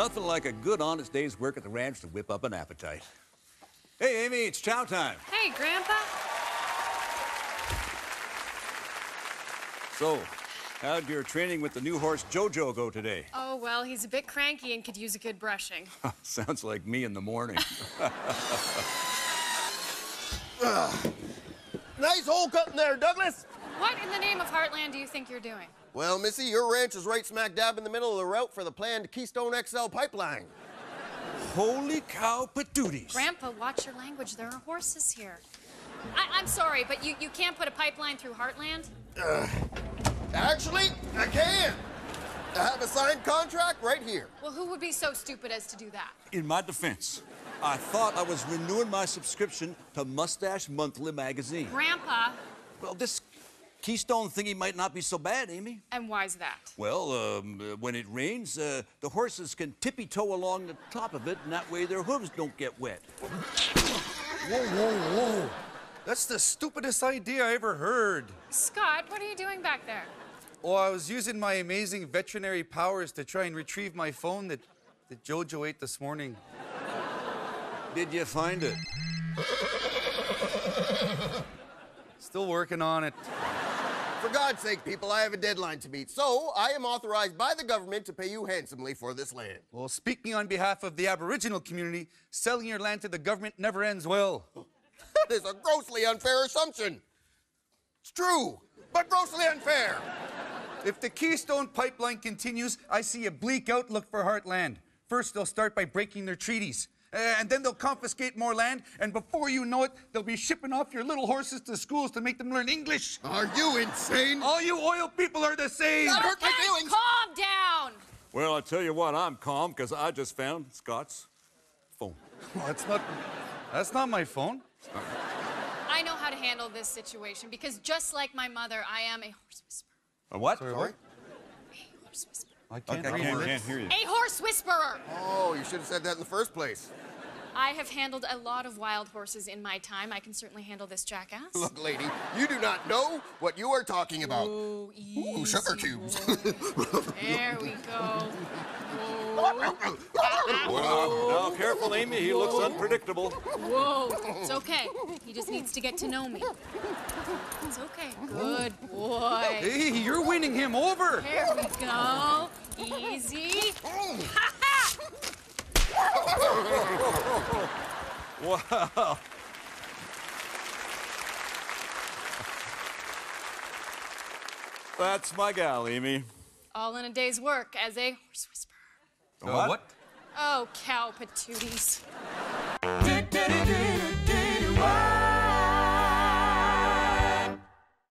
Nothing like a good, honest day's work at the ranch to whip up an appetite. Hey, Amy, it's chow time. Hey, Grandpa. So, how'd your training with the new horse Jojo go today? Oh, well, he's a bit cranky and could use a good brushing. Sounds like me in the morning. Nice hole cutting there, Douglas. What in the name of Heartland do you think you're doing? Well, Missy, your ranch is right smack dab in the middle of the route for the planned Keystone XL pipeline. Holy cow patooties. Grandpa, watch your language. There are horses here. I'm sorry, but you can't put a pipeline through Heartland? Actually, I can. I have a signed contract right here. Well, who would be so stupid as to do that? In my defense, I thought I was renewing my subscription to Mustache Monthly magazine. Grandpa. Well, this Keystone thingy might not be so bad, Amy. And why's that? Well, when it rains, the horses can tippy-toe along the top of it, and that way their hooves don't get wet. Whoa. That's the stupidest idea I ever heard. Scott, what are you doing back there? Oh, I was using my amazing veterinary powers to try and retrieve my phone that Jojo ate this morning. Did you find it? Still working on it. For God's sake, people, I have a deadline to meet. So, I am authorized by the government to pay you handsomely for this land. Well, speaking on behalf of the Aboriginal community, selling your land to the government never ends well. That is a grossly unfair assumption. It's true, but grossly unfair. If the Keystone pipeline continues, I see a bleak outlook for Heartland. First, they'll start by breaking their treaties. And then they'll confiscate more land, and before you know it, they'll be shipping off your little horses to schools to make them learn English. Are you insane? All you oil people are the same. That hurt my feelings. Calm down. Well, I'll tell you what, I'm calm, because I just found Scott's phone. Well, that's not my phone. I know how to handle this situation because just like my mother, I am a horse whisperer. A what? Sorry? A horse whisperer. I can't hear you. A horse whisperer! Oh, you should have said that in the first place. I have handled a lot of wild horses in my time. I can certainly handle this jackass. Look, lady, you do not know what you are talking about. Ooh, easy. Ooh, sugar cubes. There we go. Now, careful, Amy. He looks unpredictable. Whoa. It's okay. He just needs to get to know me. It's okay. Good boy. Hey, you're winning him over. There we go. Easy. Wow. That's my gal, Amy. All in a day's work as a horse whisperer. What? Oh, cow patooties.